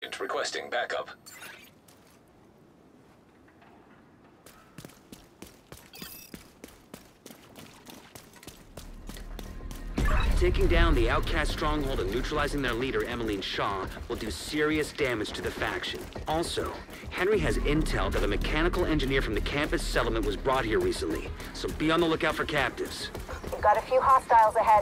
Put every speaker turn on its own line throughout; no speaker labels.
Requesting backup.
Taking down the outcast stronghold and neutralizing their leader, Emmeline Shaw, will do serious damage to the faction. Also, Henry has intel that a mechanical engineer from the campus settlement was brought here recently, so be on the lookout for captives.
We've got a few hostiles ahead.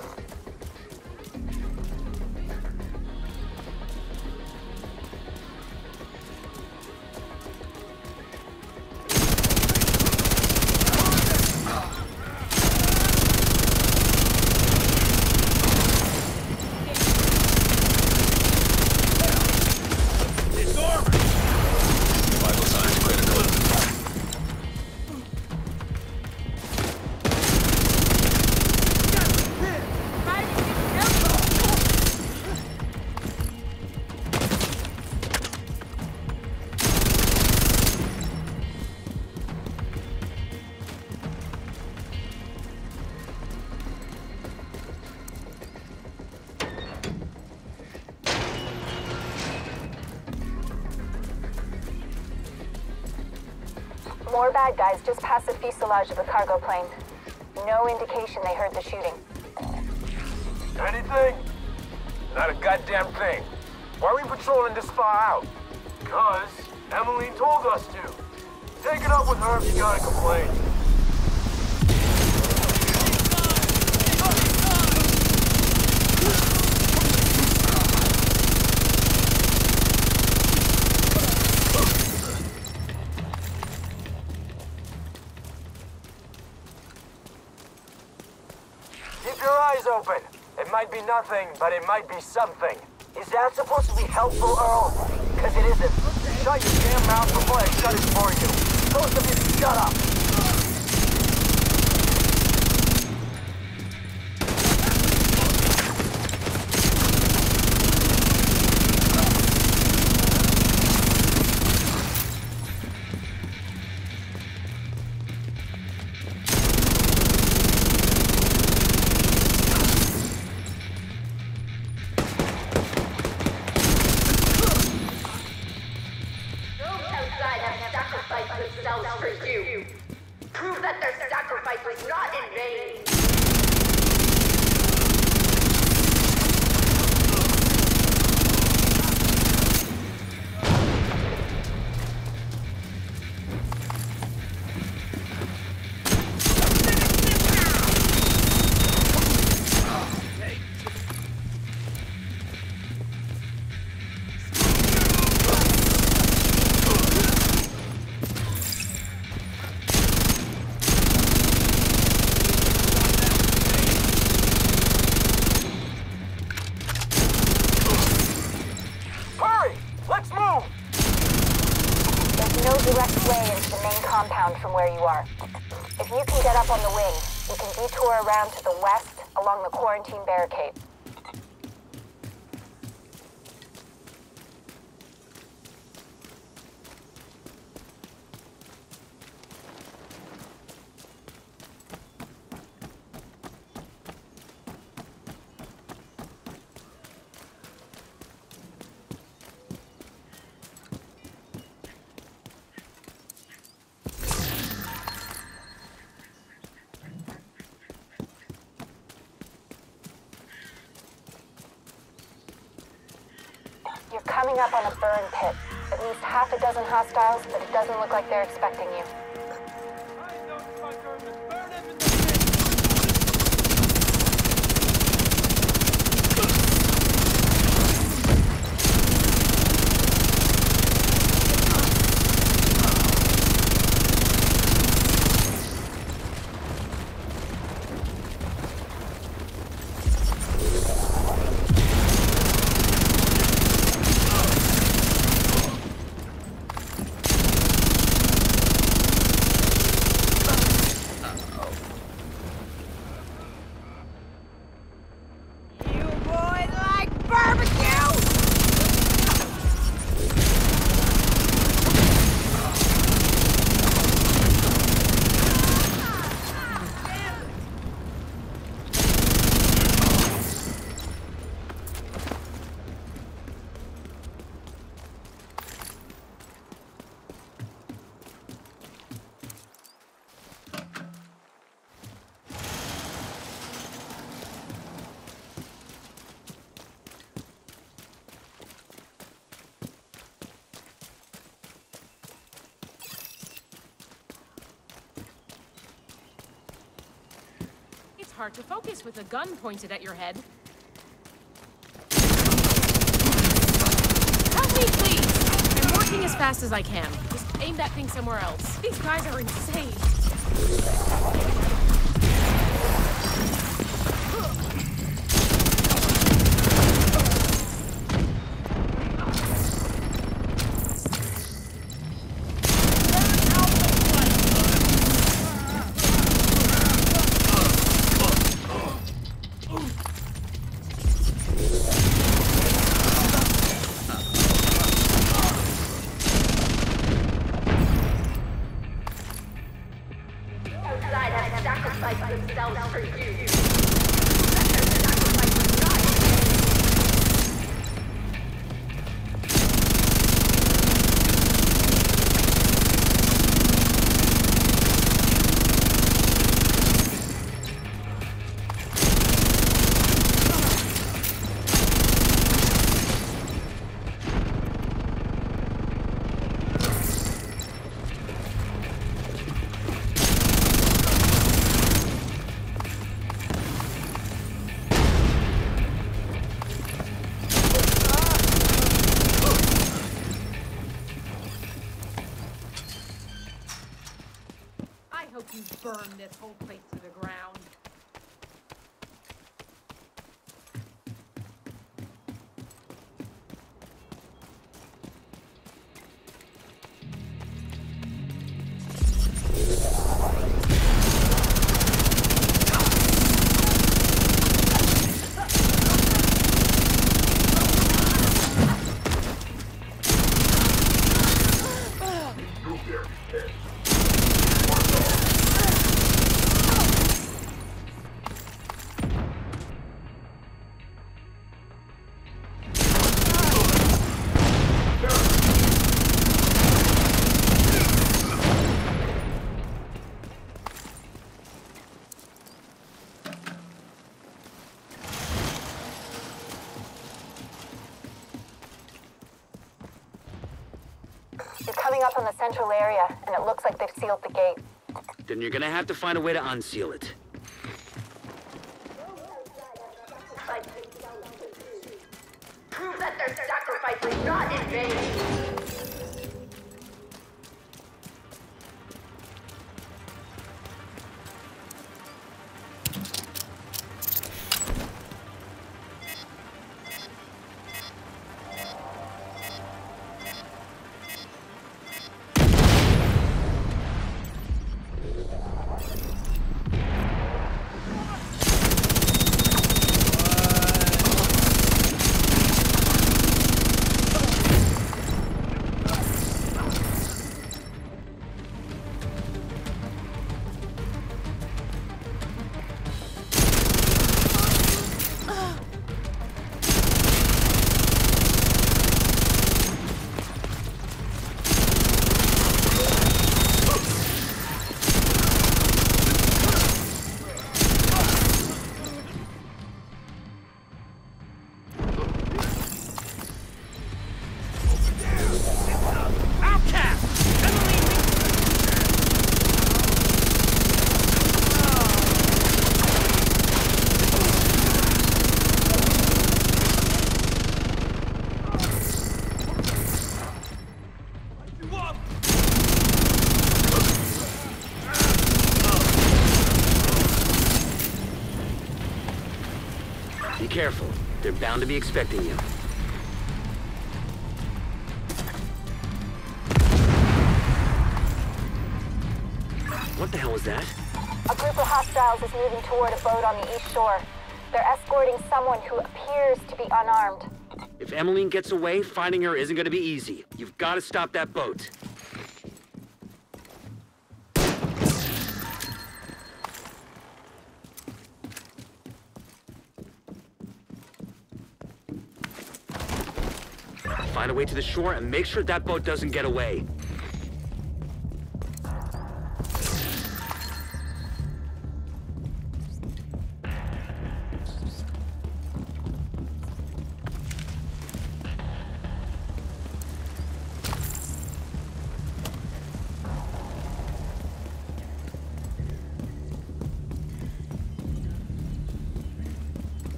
More bad guys just past the fuselage of the cargo plane. No indication they heard the shooting.
Anything? Not a goddamn thing. Why are we patrolling this far out? Because Emmeline told us to. Take it up with her if you gotta complain. Keep your eyes open. It might be nothing, but it might be something. Is that supposed to be helpful, Earl? Because it isn't. Shut your damn mouth before I shut it for you. Both of you, shut up.
Prove that their sacrifice was not in vain.
No direct way into the main compound from where you are. If you can get up on the wing, you can detour around to the west along the quarantine barricade. You're coming up on a burn pit. At least half a dozen hostiles, but it doesn't look like they're expecting you.
hard to focus with a gun pointed at your head. Help me, please! I'm working as fast as I can. Just aim that thing somewhere else. These guys are insane.
Outside have sacrificed themselves for you.
I hope you burn this whole place to the ground.
You're coming up on the central area, and it looks like they've sealed the gate.
Then you're gonna have to find a way to unseal it.
Prove that their sacrifice was not in vain.
Be careful. They're bound to be expecting you. What the hell was that?
A group of hostiles is moving toward a boat on the east shore. They're escorting someone who appears to be unarmed.
If Emmeline gets away, finding her isn't gonna be easy. You've got to stop that boat. Find a way to the shore and make sure that boat doesn't get away.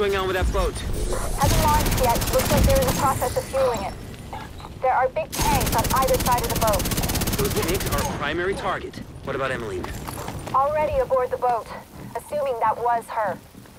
going on with that boat?
Hasn't launched yet. Looks like they're in the process of fueling it. There are big tanks on either side of the boat.
Those tanks are our primary target. What about Emmeline?
Already aboard the boat, assuming that was her.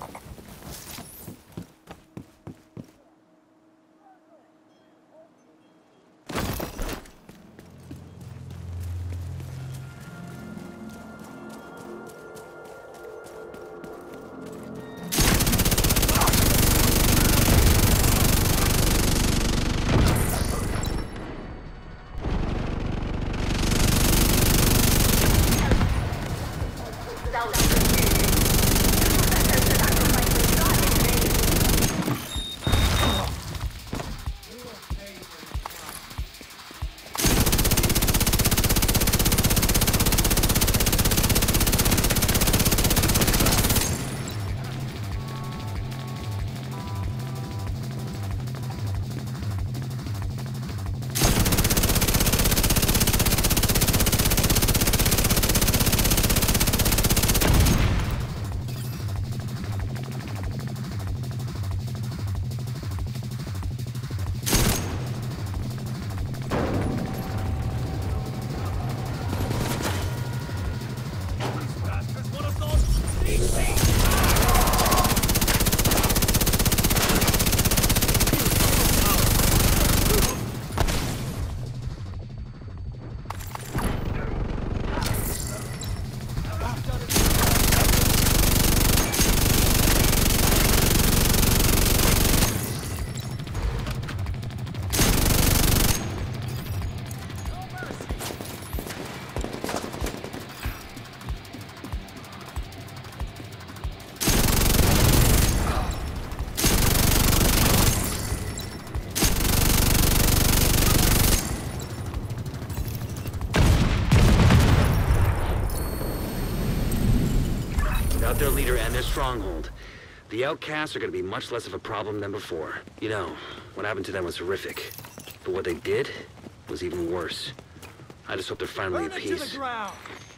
Without their leader and their stronghold, the outcasts are gonna be much less of a problem than before. You know, what happened to them was horrific. But what they did was even worse. I just hope they're finally at peace.
Burn it to the ground!